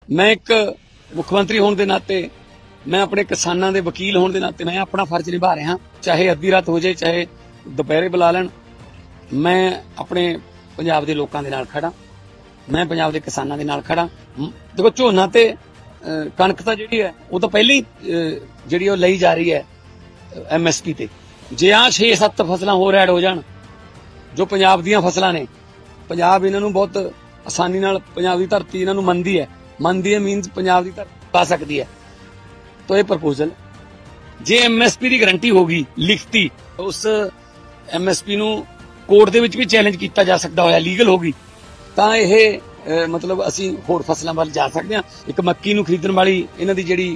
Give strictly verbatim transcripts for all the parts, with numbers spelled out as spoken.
मैं एक मुख्यमंत्री होने के नाते, मैं अपने किसानों के वकील होने के नाते मैं अपना फर्ज निभा रहा। चाहे अद्धी रात हो जाए, चाहे दोपहरे बुला लैन, मैं अपने पंजाब के लोगों के नाल खड़ा, मैं पंजाब के किसानों के नाल खड़ा। देखो झोना ते कणक तो जी है वो तो पहले ही जी लई जा रही है एम एस पी ते। जे आ छे सत्त फसलां होर ऐड हो जान जो पंजाब दीयां फसलां ने, पंजाब इन्हां बहुत आसानी नाल पंजाब दी धरती इन्हां मनदी है मनदी है मीनस पंजाब दी धरती पा सकती है। तो ये प्रपोजल जे एम एस पी की गारंटी होगी लिखती, उस एम एस पी नूं कोर्ट दे विच भी चैलेंज किया जा सकता होया, लीगल होगी तां यह मतलब असीं होर फसलां वल जा सकते हैं। एक मक्की नूं खरीदण वाली इन्हां दी जिहड़ी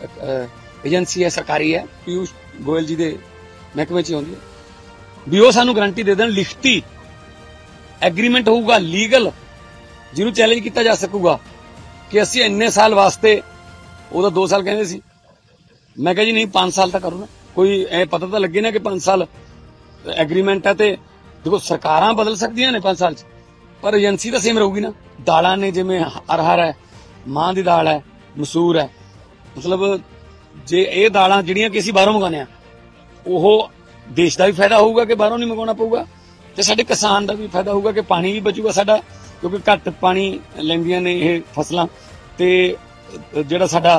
एजेंसी है सरकारी है, पीयूष गोयल जी दे महकमे च आउंदी है, भी वो सानूं गारंटी दे देण, लिखती एग्रीमेंट होऊगा लीगल, जिन्होंने चैलेंज किया जा सकूगा कि असीं इन्ने साल वास्ते, वो तो दो साल कहंदे सी, मैं कहा जी नहीं पांच साल तक करो ना, कोई ए पता तो लगे ना कि पांच साल एग्रीमेंट है। तो देखो सरकारां बदल सकदियां ने पांच साल च, पर एजेंसी तो सेम रहूगी ना। दालां ने जिवें अरहर है, मां दी दाल है, मसूर है, मतलब जे ये दालां जिहड़ियां कि असीं बाहरों मंगाने आ, ओह देश का भी फायदा होगा कि बाहरों नहीं मंगाना पऊगा, ते साडे किसान का भी फायदा होगा कि पानी भी बचूगा साडा, क्योंकि घट पानी लैंदियां ने ये फसलां, ते जिहड़ा साडा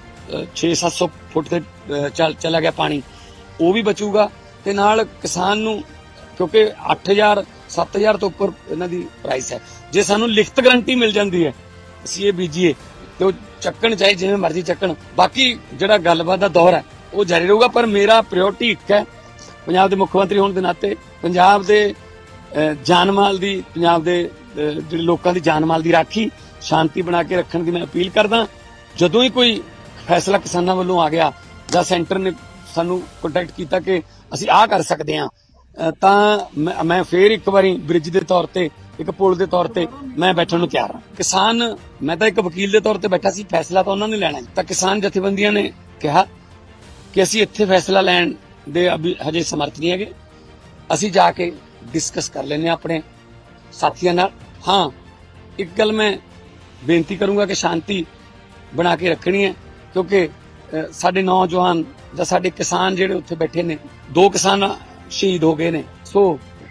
छे सत्त सौ फुट ते चल चला गया पानी वो भी बचूगा, ते नाल किसान नूं क्योंकि अठ हज़ार सत्त हज़ार तो उपर इन्हां दी प्राइस है। जे सानूं लिखत गारंटी मिल जाती है असीं ये बीजीए तो चक्कण चाहे जिवें मर्जी चक्कण, बाकी जिहड़ा गलबात दा दौर है वो जारी रहूगा। पर मेरा प्रायोरिटी एक है, पंजाब के मुख्यमंत्री होने के नाते पंजाब के जान माल की, पंजाब के जिहड़े लोकां दी जान माल की राखी शांति बना के रखण की मैं अपील करदा। जदों ही कोई फैसला किसानों वालों आ गया जां सेंटर ने सानू कॉन्टैक्ट किया कि असीं आ कर सकते हैं, तां मैं, मैं फिर एक बारी ब्रिज के तौर पर, एक पुल के तौर पर मैं बैठण नूं तैयार हाँ। किसान, मैं तो एक वकील के तौर पर बैठा सी, फैसला तो उन्होंने लैणा, तां किसान जथेबंदियां ने कहा कि असीं इत्थे फैसला लैण दे अभी हजे समर्थ नहीं है, असीं जाके डिस्कस कर लेने अपने साथियों नाल। हाँ एक गल मैं बेनती करूंगा कि शांति बना के रखनी है, क्योंकि साडे नौजवान जां साडे किसान जिहड़े उत्थे बैठे ने, दो किसान शहीद हो गए ने, सो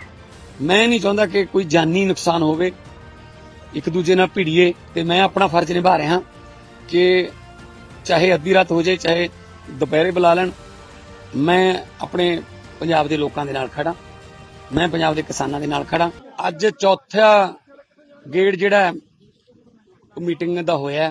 मैं नहीं चाहता कि कोई जानी नुकसान होवे, एक दूजे नाल भिड़िए। ते मैं अपना फर्ज निभा रहा कि चाहे अद्धी रात हो जाए, चाहे दोपहरे बुला लैन, मैं अपने पंजाब के लोगों के नाल खड़ा, मैं पंजाब के किसानों के नाल खड़ा। अज चौथा गेड़ जिहड़ा मीटिंग दा होया,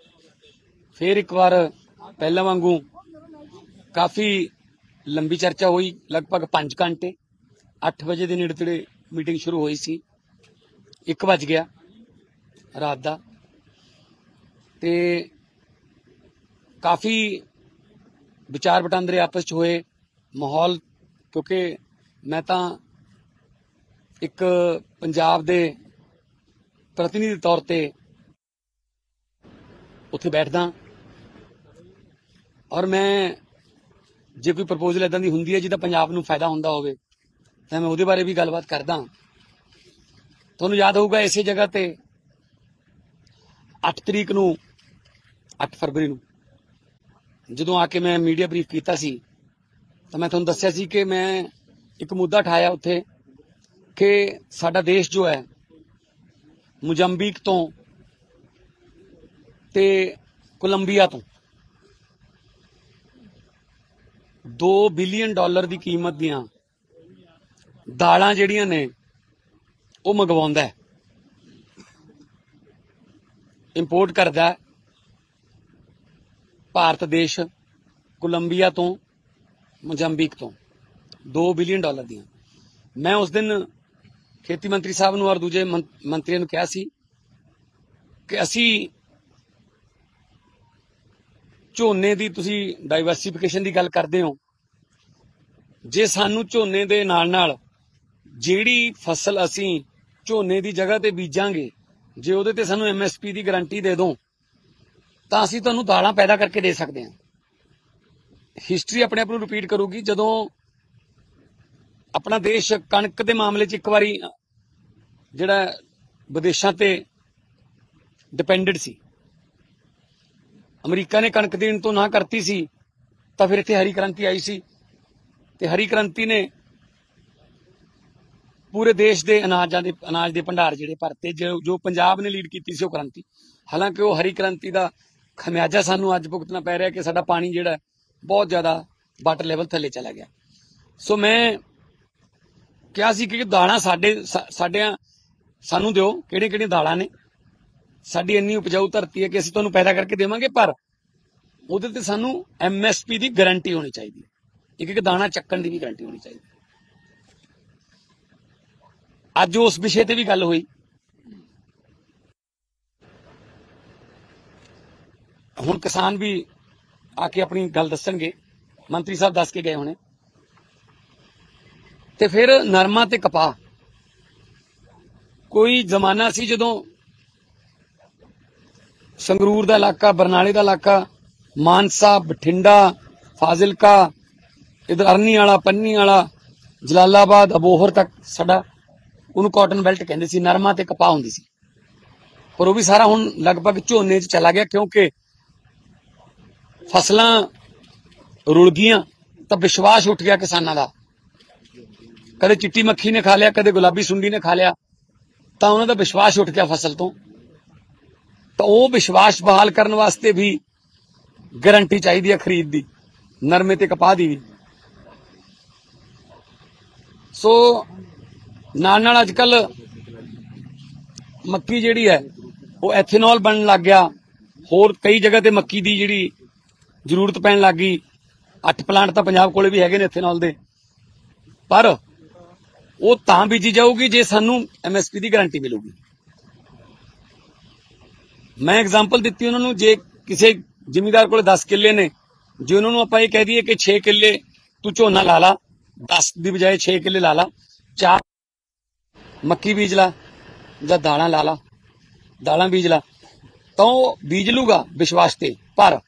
फिर एक बार पहला वांगू काफ़ी लंबी चर्चा हुई, लगभग पांच घंटे, अठ बजे के नेड़े तेड़े मीटिंग शुरू हुई सी, एक बज गया रात का, ते काफ़ी विचार वटांदरे आपस च होए। माहौल, क्योंकि मैं तो एक पंजाब दे प्रतिनिधि तौर पर उत्थे बैठदा, और मैं जे कोई प्रपोजल इदां दी हुंदी है जिहदा पंजाब नूं फायदा हुंदा होवे तां मैं उहदे बारे भी गलबात करदा। तुहानूं याद होऊगा इसे जगह ते अठ तरीक नूं, अठ फरवरी नूं जदों आके मैं मीडिया ब्रीफ कीता सी, तो मैं तुहानूं दस्सिया सी कि मैं एक मुद्दा उठाया उत्थे कि साडा देश जो है मोजाम्बिक तो ते कोलंबिया तो दो बिलियन डॉलर की कीमत दियां दालां जिहड़ियां ने वो मंगवाउंदा है, इंपोर्ट करदा है भारत देश कोलंबिया तो, मोजाम्बिक तो, दो बिलियन डॉलर दियां। मैं उस दिन खेती मंत्री साहब नूं और दूजे मंत्रियों नूं कहा सी कि असीं झोने की तुसीं डाइवर्सिफिकेशन की गल करते हो, जे सानू झोने दे नाल नाल जिहड़ी फसल असीं झोने की जगह ते बीजांगे, जे उहदे ते सानू एम एस पी की गारंटी दे दो तां असीं तुहानूं दालां पैदा करके दे सकते हैं। हिस्टरी अपने आप नूं रिपीट करूगी, जदों अपना देश कणक के मामले च एक बारी जिहड़ा विदेशां ते डिपेंडेंट सी, ਅਮਰੀਕਾ ਨੇ ਕਣਕ ਦੇਣ ਤੋਂ ਨਾ ਕਰਤੀ ਸੀ ਤਾਂ ਫਿਰ ਇੱਥੇ ਹਰੀ ਕ੍ਰਾਂਤੀ ਆਈ ਸੀ ਤੇ ਹਰੀ ਕ੍ਰਾਂਤੀ ਨੇ ਪੂਰੇ ਦੇਸ਼ ਦੇ ਅਨਾਜਾਂ ਦੇ ਅਨਾਜ ਦੇ ਭੰਡਾਰ ਜਿਹੜੇ ਭਰਤੇ ਜੋ ਜੋ ਪੰਜਾਬ ਨੇ ਲੀਡ ਕੀਤੀ ਸੀ ਉਹ ਕ੍ਰਾਂਤੀ। ਹਾਲਾਂਕਿ ਉਹ ਹਰੀ ਕ੍ਰਾਂਤੀ ਦਾ ਖਮਿਆਜਾ ਸਾਨੂੰ ਅੱਜ ਭੁਗਤਣਾ ਪੈ ਰਿਹਾ ਕਿ ਸਾਡਾ ਪਾਣੀ ਜਿਹੜਾ ਬਹੁਤ ਜ਼ਿਆਦਾ ਵਾਟਰ ਲੈਵਲ ਥੱਲੇ ਚਲਾ ਗਿਆ। ਸੋ ਮੈਂ ਕਿਹਾ ਸੀ ਕਿ ਦਾਲਾਂ ਸਾਡੇ ਸਾਡਿਆਂ ਸਾਨੂੰ ਦਿਓ, ਕਿਹੜੀਆਂ ਕਿਹੜੀਆਂ ਦਾਲਾਂ ਨੇ, ਸਾਡੀ ਇੰਨੀ ਉਪਜਾਊ ਧਰਤੀ ਹੈ ਕਿ ਅਸੀਂ ਤੁਹਾਨੂੰ ਪੈਦਾ ਕਰਕੇ ਦੇਵਾਂਗੇ, ਪਰ ਉਹਦੇ ਤੇ ਸਾਨੂੰ ਐਮ ਐਸ ਪੀ ਦੀ ਗਾਰੰਟੀ ਹੋਣੀ ਚਾਹੀਦੀ ਹੈ, ਇੱਕ ਇੱਕ ਦਾਣਾ ਚੱਕਣ ਦੀ ਵੀ ਗਾਰੰਟੀ ਹੋਣੀ ਚਾਹੀਦੀ। ਅੱਜ ਉਸ ਵਿਸ਼ੇ ਤੇ ਵੀ ਗੱਲ ਹੋਈ। ਹੁਣ ਕਿਸਾਨ ਵੀ ਆ ਕੇ ਆਪਣੀ ਗੱਲ ਦੱਸਣਗੇ, ਮੰਤਰੀ ਸਾਹਿਬ ਦੱਸ ਕੇ ਗਏ ਹੋਣੇ। ਤੇ ਫਿਰ ਨਰਮਾ ਤੇ ਕਪਾਹ, ਕੋਈ ਜ਼ਮਾਨਾ ਸੀ ਜਦੋਂ ਸੰਗਰੂਰ ਦਾ ਇਲਾਕਾ, ਬਰਨਾਲੇ ਦਾ ਇਲਾਕਾ, ਮਾਨਸਾ, ਬਠਿੰਡਾ, ਫਾਜ਼ਿਲਕਾ, ਇਧਰ ਅਰਨੀ ਵਾਲਾ, ਪੰਨੀ ਵਾਲਾ, ਜਲਾਲਾਬਾਦ, ਅਬੋਹਰ ਤੱਕ ਸਾਡਾ ਉਹਨੂੰ ਕਾਟਨ ਬੈਲਟ ਕਹਿੰਦੇ ਸੀ, ਨਰਮਾ ਤੇ ਕਪਾਹ ਹੁੰਦੀ ਸੀ। ਪਰ ਉਹ ਵੀ ਸਾਰਾ ਹੁਣ ਲਗਭਗ ਝੋਨੇ 'ਚ ਚਲਾ ਗਿਆ, ਕਿਉਂਕਿ ਫਸਲਾਂ ਰੁਲ ਗਈਆਂ ਤਾਂ ਵਿਸ਼ਵਾਸ ਉੱਠ ਗਿਆ ਕਿਸਾਨਾਂ ਦਾ। ਕਦੇ ਚਿੱਟੀ ਮੱਖੀ ਨੇ ਖਾ ਲਿਆ, ਕਦੇ ਗੁਲਾਬੀ ਸੁੰਡੀ ਨੇ ਖਾ ਲਿਆ, ਤਾਂ ਉਹਨਾਂ ਦਾ ਵਿਸ਼ਵਾਸ ਉੱਠ ਗਿਆ ਫਸਲ ਤੋਂ। ਤਾਂ ਉਹ ਵਿਸ਼ਵਾਸ ਬਹਾਲ ਕਰਨ ਵਾਸਤੇ ਵੀ ਗਾਰੰਟੀ ਚਾਹੀਦੀ ਹੈ ਖਰੀਦ ਦੀ, ਨਰਮੇ ਤੇ ਕਪਾਹ ਦੀ ਵੀ। ਸੋ ਨਾਲ ਨਾਲ ਅੱਜ ਕੱਲ ਮੱਕੀ ਜਿਹੜੀ ਹੈ ਉਹ ਐਥੇਨॉल ਬਣਨ ਲੱਗ ਗਿਆ। ਹੋਰ ਕਈ ਜਗ੍ਹਾ ਤੇ ਮੱਕੀ ਦੀ ਜਿਹੜੀ ਜ਼ਰੂਰਤ ਪੈਣ ਲੱਗ ਗਈ। ਅੱਠ ਪਲਾਂਟ ਤਾਂ ਪੰਜਾਬ ਕੋਲੇ ਵੀ ਹੈਗੇ ਨੇ ਐਥੇਨॉल ਦੇ, ਪਰ ਉਹ ਤਾਂ ਬੀਜੀ ਜਾਊਗੀ ਜੇ ਸਾਨੂੰ ਐਮ ਐਸ ਪੀ ਦੀ ਗਾਰੰਟੀ ਮਿਲੂਗੀ। ਮੈਂ ਐਗਜ਼ਾਮਪਲ ਦਿੱਤੀ ਉਹਨਾਂ ਨੂੰ, ਜੇ ਕਿਸੇ ਜ਼ਿਮੀਂਦਾਰ ਕੋਲੇ ਦਸ ਕਿੱਲੇ ਨੇ, ਜੇ ਉਹਨਾਂ ਨੂੰ ਆਪਾਂ ਇਹ ਕਹਿ ਦਈਏ ਕਿ ਛੇ ਕਿੱਲੇ ਤੂੰ ਝੋਨਾ ਲਾ ਲਾ, ਦਸ ਦੀ ਬਜਾਏ ਛੇ ਕਿੱਲੇ ਲਾ ਲਾ, ਚਾਰ ਮੱਕੀ ਬੀਜ ਲਾ ਜਾਂ ਦਾਲਾਂ ਲਾ ਲਾ, ਦਾਲਾਂ ਬੀਜ ਲਾ, ਤਾਂ ਉਹ ਬੀਜ ਲੂਗਾ ਵਿਸ਼ਵਾਸ ਤੇ। ਪਰ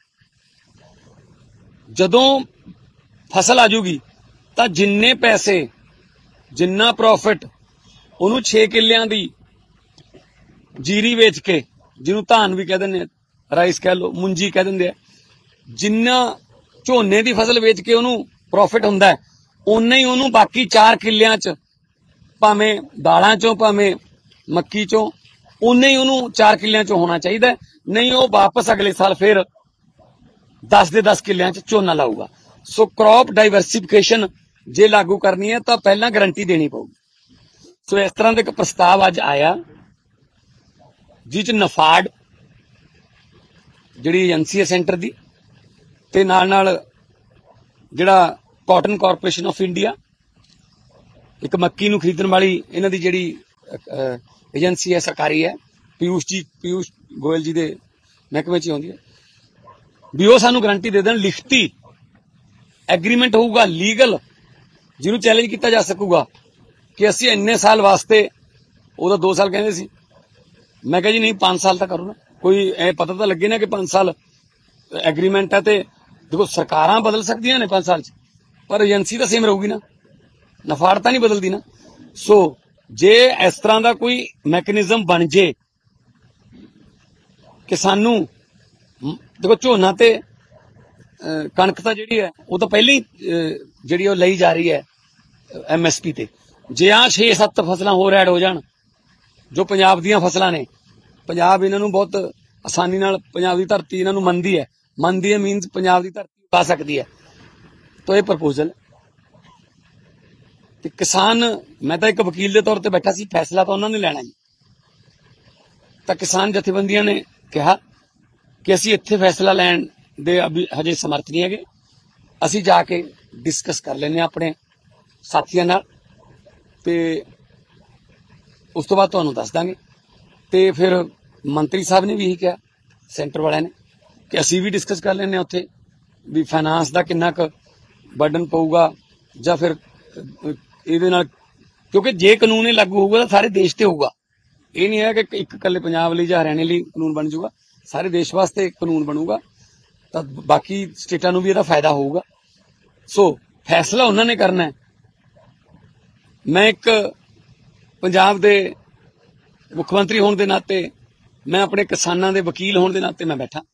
ਜਦੋਂ ਫਸਲ ਆ ਜੂਗੀ ਤਾਂ ਜਿੰਨੇ ਪੈਸੇ, ਜਿੰਨਾ ਪ੍ਰੋਫਿਟ ਉਹਨੂੰ ਛੇ ਕਿੱਲਿਆਂ ਦੀ ਜੀਰੀ ਵੇਚ ਕੇ, ਜਿਹਨੂੰ ਧਾਨ ਵੀ ਕਹਿ ਦਿੰਦੇ, ਰਾਈਸ ਕਹਿ ਲਓ, ਮੁੰਜੀ ਕਹਿ ਦਿੰਦੇ ਆ, ਜਿੰਨਾ ਝੋਨੇ ਦੀ ਫਸਲ ਵੇਚ ਕੇ ਉਹਨੂੰ ਪ੍ਰੋਫਿਟ ਹੁੰਦਾ, ਓਨਾ ਹੀ ਉਹਨੂੰ ਬਾਕੀ ਚਾਰ ਕਿੱਲਿਆਂ 'ਚ, ਭਾਵੇਂ ਦਾਲਾਂ 'ਚੋਂ ਭਾਵੇਂ ਮੱਕੀ 'ਚੋਂ, ਓਨਾ ਹੀ ਉਹਨੂੰ ਚਾਰ ਕਿੱਲਿਆਂ 'ਚੋਂ ਹੋਣਾ ਚਾਹੀਦਾ। ਨਹੀਂ ਉਹ ਵਾਪਸ ਅਗਲੇ ਸਾਲ ਫਿਰ ਦਸ ਦੇ ਦਸ ਕਿੱਲਿਆਂ 'ਚ ਝੋਨਾ ਲਾਊਗਾ। ਸੋ ਕ੍ਰੌਪ ਡਾਈਵਰਸਿਫਿਕੇਸ਼ਨ ਜੇ ਲਾਗੂ ਕਰਨੀ ਹੈ ਤਾਂ ਪਹਿਲਾਂ ਗਾਰੰਟੀ ਦੇਣੀ ਪਊਗੀ। ਸੋ ਇਸ ਤਰ੍ਹਾਂ ਦਾ ਇੱਕ ਪ੍ਰਸਤਾਵ ਅੱਜ ਆਇਆ, ਜਿਸ 'ਚ ਨਫਾਡ ਜਿਹੜੀ ਏਜੰਸੀ ਹੈ ਸੈਂਟਰ ਦੀ, ਤੇ ਨਾਲ ਨਾਲ ਜਿਹੜਾ ਕਾਟਨ ਕਾਰਪੋਰੇਸ਼ਨ ਆਫ ਇੰਡੀਆ, ਇੱਕ ਮੱਕੀ ਨੂੰ ਖਰੀਦਣ ਵਾਲੀ ਇਹਨਾਂ ਦੀ ਜਿਹੜੀ ਏਜੰਸੀ ਹੈ ਸਰਕਾਰੀ ਹੈ, ਪਿਊਸ਼ ਜੀ ਪਿਊਸ਼ ਗੋਇਲ ਜੀ ਦੇ ਮਹਿਕਮੇ 'ਚ ਆਉਂਦੀ ਹੈ, ਵੀ ਉਹ ਸਾਨੂੰ ਗਾਰੰਟੀ ਦੇ ਦੇਣ। ਲਿਖਤੀ ਐਗਰੀਮੈਂਟ ਹੋਊਗਾ, ਲੀਗਲ, ਜਿਹਨੂੰ ਚੈਲੰਜ ਕੀਤਾ ਜਾ ਸਕੂਗਾ ਕਿ ਅਸੀਂ ਇੰਨੇ ਸਾਲ ਵਾਸਤੇ, ਉਹਦਾ ਦੋ ਸਾਲ ਕਹਿੰਦੇ ਸੀ, ਮੈਂ ਕਿਹਾ ਜੀ ਨਹੀਂ ਪੰਜ ਸਾਲ ਤਾਂ ਕਰੋ ਨਾ, ਕੋਈ ਇਹ ਪਤਾ ਤਾਂ ਲੱਗੇ ਨਾ ਕਿ ਪੰਜ ਸਾਲ ਐਗਰੀਮੈਂਟ ਹੈ। ਤੇ ਦੇਖੋ ਸਰਕਾਰਾਂ ਬਦਲ ਸਕਦੀਆਂ ਨੇ ਪੰਜ ਸਾਲ 'ਚ, ਪਰ ਏਜੰਸੀ ਤਾਂ ਸੇਮ ਰਹੂਗੀ ਨਾ, ਨਫਾੜ ਤਾਂ ਨਹੀਂ ਬਦਲਦੀ ਨਾ। ਸੋ ਜੇ ਇਸ ਤਰ੍ਹਾਂ ਦਾ ਕੋਈ ਮੈਕੈਨਿਜ਼ਮ ਬਣ ਜੇ ਕਿ ਸਾਨੂੰ, ਦੇਖੋ ਝੋਨਾ ਤੇ ਕਣਕ ਤਾਂ ਜਿਹੜੀ ਹੈ ਉਹ ਤਾਂ ਪਹਿਲਾਂ ਹੀ ਜਿਹੜੀ ਉਹ ਲਈ ਜਾ ਰਹੀ ਹੈ ਐਮ ਐਸ ਪੀ ਤੇ। ਜੇ ਆ ਛੇ ਸੱਤ ਫਸਲਾਂ ਹੋਰ ਐਡ ਹੋ ਜਾਣ ਜੋ ਪੰਜਾਬ ਦੀਆਂ ਫਸਲਾਂ ਨੇ, ਪੰਜਾਬ ਇਹਨਾਂ ਨੂੰ ਬਹੁਤ ਆਸਾਨੀ ਨਾਲ, ਪੰਜਾਬ ਦੀ ਧਰਤੀ ਇਹਨਾਂ ਨੂੰ ਮੰਨਦੀ ਹੈ, ਮੰਨਦੀ ਹੈ ਮੀਨਸ ਪੰਜਾਬ ਦੀ ਧਰਤੀ ਪਾ ਸਕਦੀ ਹੈ। ਤਾਂ ਇਹ ਪ੍ਰਪੋਜ਼ਲ ਤੇ ਕਿਸਾਨ, ਮੈਂ ਤਾਂ ਇੱਕ ਵਕੀਲ ਦੇ ਤੌਰ ਤੇ ਬੈਠਾ ਸੀ, ਫੈਸਲਾ ਤਾਂ ਉਹਨਾਂ ਨੇ ਲੈਣਾ ਜੀ। ਤਾਂ ਕਿਸਾਨ ਜਥੇਬੰਦੀਆਂ ਨੇ ਕਿਹਾ ਕਿ ਅਸੀਂ ਇੱਥੇ ਫੈਸਲਾ ਲੈਣ ਦੇ ਅਭੀ ਹਜੇ ਸਮਰਥ ਨਹੀਂ ਹੈਗੇ, ਅਸੀਂ ਜਾ ਕੇ ਡਿਸਕਸ ਕਰ ਲੈਂਦੇ ਹਾਂ ਆਪਣੇ ਸਾਥੀਆਂ ਨਾਲ, ਤੇ ਉਸ ਤੋਂ ਬਾਅਦ ਤੁਹਾਨੂੰ ਦੱਸ ਦਾਂਗੇ। ਤੇ ਫਿਰ ਮੰਤਰੀ ਸਾਹਿਬ ਨੇ ਵੀ ਇਹੀ ਕਿਹਾ, ਸੈਂਟਰ ਵਾਲਿਆਂ ਨੇ, ਕਿ ਅਸੀਂ ਵੀ ਡਿਸਕਸ ਕਰ ਲੈਂਦੇ ਹਾਂ ਉੱਥੇ ਵੀ ਫਾਈਨਾਂਸ ਦਾ ਕਿੰਨਾ ਕੁ ਬਰਡਨ ਪਊਗਾ, ਜਾਂ ਫਿਰ ਇਹਦੇ ਨਾਲ, ਕਿਉਂਕਿ ਜੇ ਕਾਨੂੰਨ ਇਹ ਲਾਗੂ ਹੋਊਗਾ ਤਾਂ ਸਾਰੇ ਦੇਸ਼ ਤੇ ਹੋਊਗਾ। ਇਹ ਨਹੀਂ ਹੈ ਕਿ ਇੱਕ ਇਕੱਲੇ ਪੰਜਾਬ ਲਈ ਜਾਂ ਹਰਿਆਣੇ ਲਈ ਕਾਨੂੰਨ ਬਣ ਜਾਊਗਾ, ਸਾਰੇ ਦੇਸ਼ ਵਾਸਤੇ ਕਾਨੂੰਨ ਬਣੂਗਾ, ਤਾਂ ਬਾਕੀ ਸਟੇਟਾਂ ਨੂੰ ਵੀ ਇਹਦਾ ਫਾਇਦਾ ਹੋਊਗਾ। ਸੋ ਫੈਸਲਾ ਉਹਨਾਂ ਨੇ ਕਰਨਾ ਹੈ। ਮੈਂ ਇੱਕ ਪੰਜਾਬ ਦੇ ਮੁੱਖ ਮੰਤਰੀ ਹੋਣ ਦੇ ਨਾਤੇ, ਮੈਂ ਆਪਣੇ ਕਿਸਾਨਾਂ ਦੇ ਵਕੀਲ ਹੋਣ ਦੇ ਨਾਤੇ ਮੈਂ ਬੈਠਾ,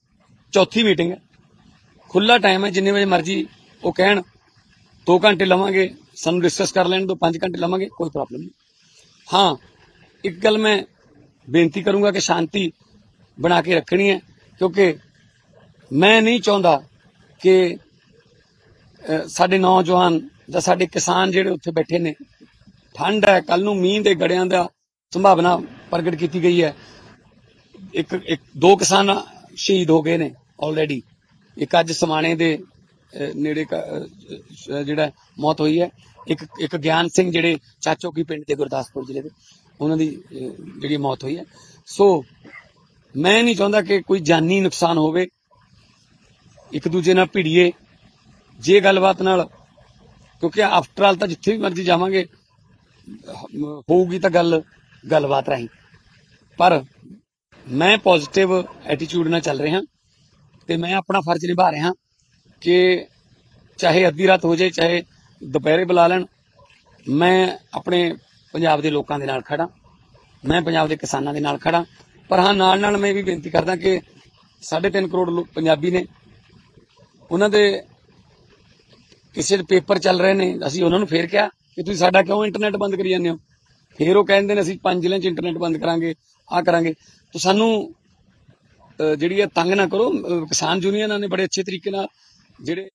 चौथी मीटिंग है, खुला टाइम है, जिन्ने बजे मर्जी वो कहण, दो घंटे लवांगे, सानू डिस्कस कर लैण दो, पांच घंटे लवांगे, कोई प्रॉब्लम नहीं। हाँ, एक गल मैं बेनती करूंगा कि शांति बना के रखनी है, क्योंकि मैं नहीं चाहता कि साडे नौजवान जां साडे किसान जिहड़े उत्थे बैठे ने, ठंड है, कल नूं मींह दे गड़ियां दा संभावना प्रगट की गई है। एक एक दो किसान शहीद हो गए ने ऑलरेडी, एक अज समाणे दे नेड़े जिहड़ा मौत हुई है, एक एक ज्ञान सिंह जिहड़े चाचोकी पिंड दे गुरदासपुर जिले दे, उन्हां दी जिहड़ी मौत हुई है। सो मैं नहीं चाहता कि कोई जानी नुकसान होवे, एक दूजे नाल भिड़ीए जे गलबात नाल, क्योंकि आफ्टर आल तां जिथे भी मर्जी जावांगे होगी तां गल गलबात राही। पर मैं पॉजिटिव एटीट्यूड नाल चल रहा, ते मैं अपना फर्ज निभा रहा कि चाहे अद्धी रात हो जाए, चाहे दोपहरे बुला लैण, मैं अपने पंजाब दे लोकां दे नाल खड़ा, मैं पंजाब दे किसानां दे नाल खड़ा। पर हाँ, नाल नाल मैं भी बेनती करदा कि साढ़े तीन करोड़ लोग पंजाबी ने, उन्हां दे किसी दे पेपर चल रहे ने, असीं उन्हां नूं फेर कहा कि तुसीं साडा क्यों इंटरनेट बंद करी जांदे हो, फिर वो कहंदे ने असीं पंज जिल੍ਹਿਆਂ 'ਚ इंटरनेट बंद करांगे, आ करांगे। तो सानू जिहड़ी है तंग ना करो। किसान यूनियन ने बड़े अच्छे तरीके नाल जिहड़े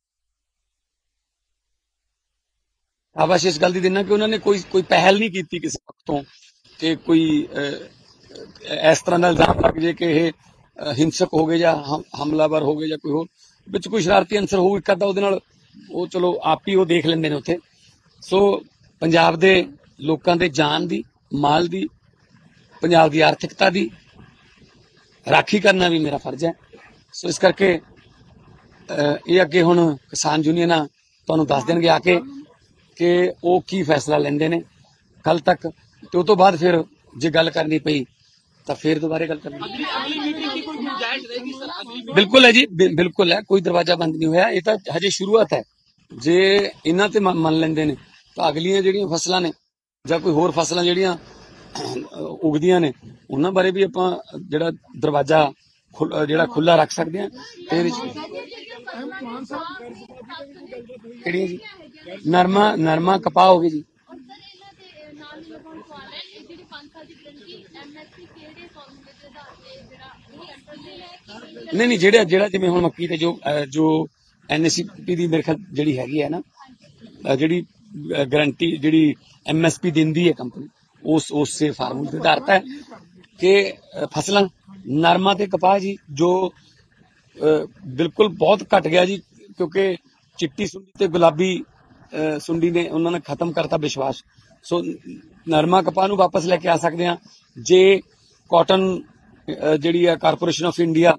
आवाश इस गल दी देना कि उन्होंने कोई कोई पहल नहीं की किसी वक्तों कि कोई इस तरह का इल्जाम लग जाए कि यह हिंसक हो गए या हम हमलावर हो गए या कोई होर विच कोई शरारती अंसर हो एक अद्धा उहदे नाल वो चलो आप ही वो देख लेंदे ने उत्थे। सो पंजाब दे लोकां दे जान दी, माल दी, पंजाब दी आर्थिकता दी राखी करना भी मेरा फर्ज है। सो इस करके ये अगे हुण किसान यूनियन तुहानूं दस देणगे आके कि वो की फैसला लेंदे ने कल तक, ते उस तो बाद फिर जे गल करनी पई तो फिर दोबारा गल करनी। बिल्कुल है जी, बिल्कुल है, कोई दरवाजा बंद नहीं होया, ये तो हजे शुरुआत है। जे इन्हां ते मन लेंदे ने तो अगलियां जिहड़ियां फसलां ने जां कोई होर फसलां जिहड़ियां उगदियां ने उन्हां बारे भी आपां जिहड़ा दरवाजा जिहड़ा खुला रख सकदे हां। ते किहड़ियां जी? नरमा नरमा कपाह हो गई जी। नहीं नहीं जेड़ा जेड़ा जिवें हुण मक्की ते जो जो एन एस पी दी मेरे ख्याल जिहड़ी हैगी है ना, जिहड़ी गारंटी जिहड़ी एम एस पी दिंदी है कंपनी, उस उससे फार्मूले ते आधारित है कि फसलां नरमा ते कपाह जी जो बिल्कुल बहुत घट गया जी, क्योंकि चिट्टी सुंडी ते गुलाबी सुंडी ने उन्होंने खत्म करता विश्वास। सो नरमा कपाह नूं वापस लेके आ सकते हैं जे कॉटन जिहड़ी है corporation of India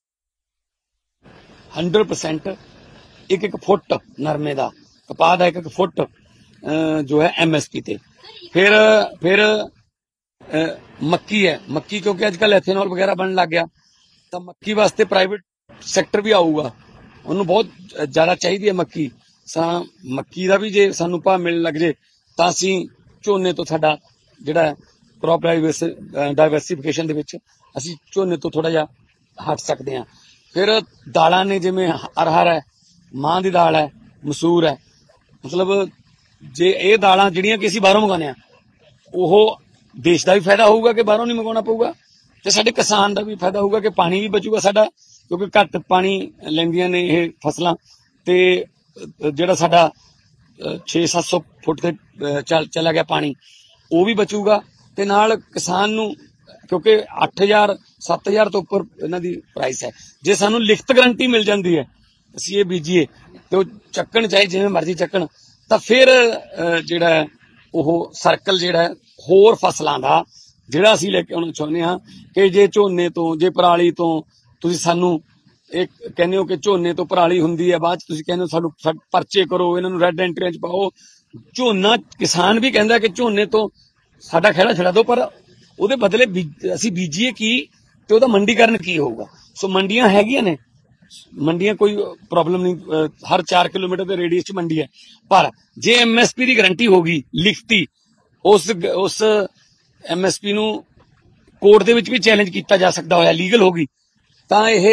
hundred percent एक एक फुट नरमे का कपाह का एक एक फुट जो है एम एस पी ते। फिर फिर मक्की है, मक्की क्योंकि अजकल एथेनॉल वगैरह बनने लग गया तो मक्की वास्ते प्राइवेट सैक्टर भी आऊगा, उन्होंने बहुत ज्यादा चाहिए है मक्की। सा मक्की का भी जे सानू भाव मिलने लग जाए तो असीं झोने तो साडा जिहड़ा क्रॉप डाइवर्सिफिकेशन दे विच असीं झोने तो थोड़ा जिहा हट सकते हैं। फिर दालां ने जिवें अरहर है, मां दी दाल है, मसूर है, मतलब जे ये दालां जिहड़ियां कि असीं बाहरों मंगाने ओह देश का भी फायदा होगा कि बाहरों नहीं मंगाना पऊगा, ते साडे किसान का भी फायदा होगा कि पानी भी बचूगा साडा, क्योंकि घट पानी लैंदियां ने ये फसलां, ते जिहड़ा साडा छे सत्त सौ फुट ते चल चला गया पानी वो भी बचूगा, ते नाल किसान नूं क्योंकि अठ हज़ार सत्त हज़ार तो उपर इन्हां दी प्राइस है। जे सानू लिखत गारंटी मिल जाती है असीं ये बीजीए तो चक्कण चाहे जिवें मर्जी चक्कण, तो फिर जिहड़ा ओह सर्कल जिहड़ा होर फसलां दा जिहड़ा असीं लैके आउणा चाहुंदे हां कि जे झोने तो जे पराली तो तुसीं सानू एक कहने हो कि झोने तो पराली हुंदी है, बाद तुसीं कहने हो सानू परचे करो, इन्हां नूं रैड एंट्रियां च पाओ। झोना किसान भी कहंदा कि झोने तो साडा खेड़ा छड़ा दो, पर ਉਹਦੇ बदले ਅਸੀਂ ਬੀਜੀਏ ਕੀ ਤੇ ਉਹਦਾ ਮੰਡੀਕਰਨ ਕੀ ਹੋਊਗਾ। ਸੋ ਮੰਡੀਆਂ ਹੈਗੀਆਂ ਨੇ, ਮੰਡੀਆਂ ਕੋਈ ਪ੍ਰੋਬਲਮ ਨਹੀਂ, ਹਰ ਚਾਰ ਕਿਲੋਮੀਟਰ ਦੇ ਰੇਡੀਅਸ 'ਚ ਮੰਡੀ ਹੈ, ਪਰ ਜੇ ਐਮਐਸਪੀ ਦੀ ਗਾਰੰਟੀ ਹੋਗੀ ਲਿਖਤੀ, ਉਸ ਉਸ ਐਮਐਸਪੀ ਨੂੰ ਕੋਰਟ ਦੇ ਵਿੱਚ ਵੀ ਚੈਲੰਜ ਕੀਤਾ ਜਾ ਸਕਦਾ ਹੋਇਆ ਲੀਗਲ ਹੋਗੀ, ਤਾਂ ਇਹ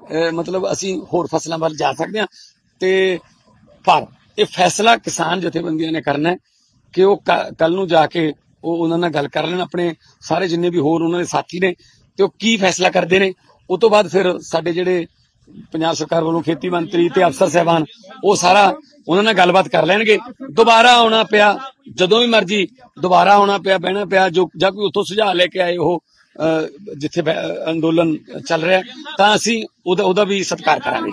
ਅਹ ਮਤਲਬ ਅਸੀਂ ਹੋਰ ਫਸਲਾਂ ਵੱਲ ਜਾ ਸਕਦੇ ਹਾਂ। ਤੇ ਪਰ ਇਹ ਫੈਸਲਾ ਕਿਸਾਨ ਜਥੇਬੰਦੀਆਂ ਨੇ ਕਰਨਾ ਹੈ ਕਿ ਉਹ ਕੱਲ ਨੂੰ ਜਾ ਕੇ ਉਹ ਉਹਨਾਂ ਨਾਲ ਗੱਲ ਕਰ ਲੈਣ, ਆਪਣੇ ਸਾਰੇ ਜਿੰਨੇ ਵੀ ਹੋਰ ਉਹਨਾਂ ਦੇ ਸਾਥੀ ਨੇ, ਤੇ ਉਹ ਕੀ ਫੈਸਲਾ ਕਰਦੇ ਨੇ। ਉਹ ਤੋਂ ਬਾਅਦ ਫਿਰ ਸਾਡੇ ਜਿਹੜੇ ਪੰਜਾਬ ਸਰਕਾਰ ਵੱਲੋਂ ਖੇਤੀ ਮੰਤਰੀ ਤੇ ਅਫਸਰ ਸਾਹਿਬਾਨ ਉਹ ਸਾਰਾ ਉਹਨਾਂ ਨਾਲ ਗੱਲਬਾਤ ਕਰ ਲੈਣਗੇ। ਦੁਬਾਰਾ ਆਉਣਾ ਪਿਆ, ਜਦੋਂ ਵੀ ਮਰਜ਼ੀ ਦੁਬਾਰਾ ਆਉਣਾ ਪਿਆ, ਬਹਿਣਾ ਪਿਆ, ਜੋ ਜਾਂ ਕੋਈ ਉੱਥੋਂ ਸੁਝਾਅ ਲੈ ਕੇ ਆਏ ਉਹ ਜਿੱਥੇ ਅੰਦੋਲਨ ਚੱਲ ਰਿਹਾ, ਤਾਂ ਅਸੀਂ ਉਹਦਾ ਉਹਦਾ ਵੀ ਸਤਿਕਾਰ ਕਰਾਂਗੇ।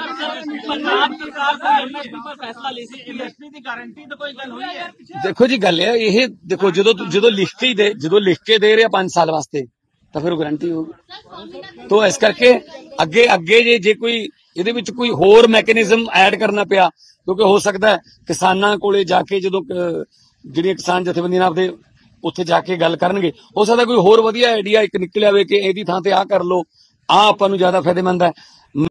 ਦੇਖੋ ਜੀ, ਗੱਲ ਹੈ ਇਹ, ਦੇਖੋ ਜਦੋਂ ਜਦੋਂ ਲਿਖ ਕੇ ਹੀ ਦੇ ਜਦੋਂ ਲਿਖ ਕੇ ਦੇ ਰਿਹਾ ਪੰਜ ਸਾਲ ਵਾਸਤੇ ਤਾਂ ਫਿਰ ਉਹ ਗਰੰਟੀ ਹੋਊਗੀ। ਤਾਂ ਇਸ ਕਰਕੇ ਅੱਗੇ ਅੱਗੇ ਜੇ ਜੇ ਕੋਈ ਇਹਦੇ ਵਿੱਚ ਕੋਈ ਹੋਰ ਮੈਕੈਨਿਜ਼ਮ ਐਡ ਕਰਨਾ ਪਿਆ, ਕਿਉਂਕਿ ਹੋ ਸਕਦਾ ਹੈ ਕਿਸਾਨਾਂ ਕੋਲੇ ਜਾ ਕੇ ਜਦੋਂ ਜਿਹੜੀਆਂ ਕਿਸਾਨ ਜਥੇਬੰਦੀਆਂ ਨਾਲ ਆਪਦੇ ਉੱਥੇ ਜਾ ਕੇ ਗੱਲ ਕਰਨਗੇ, ਹੋ ਸਕਦਾ ਕੋਈ ਹੋਰ ਵਧੀਆ ਆਈਡੀਆ ਇੱਕ ਨਿਕਲ ਆਵੇ ਕਿ ਇਹਦੀ ਥਾਂ ਤੇ ਆਹ ਕਰ ਲਓ, ਆਹ ਆਪਾਂ ਨੂੰ ਜ਼ਿਆਦਾ ਫਾਇਦੇਮੰਦ ਹੈ।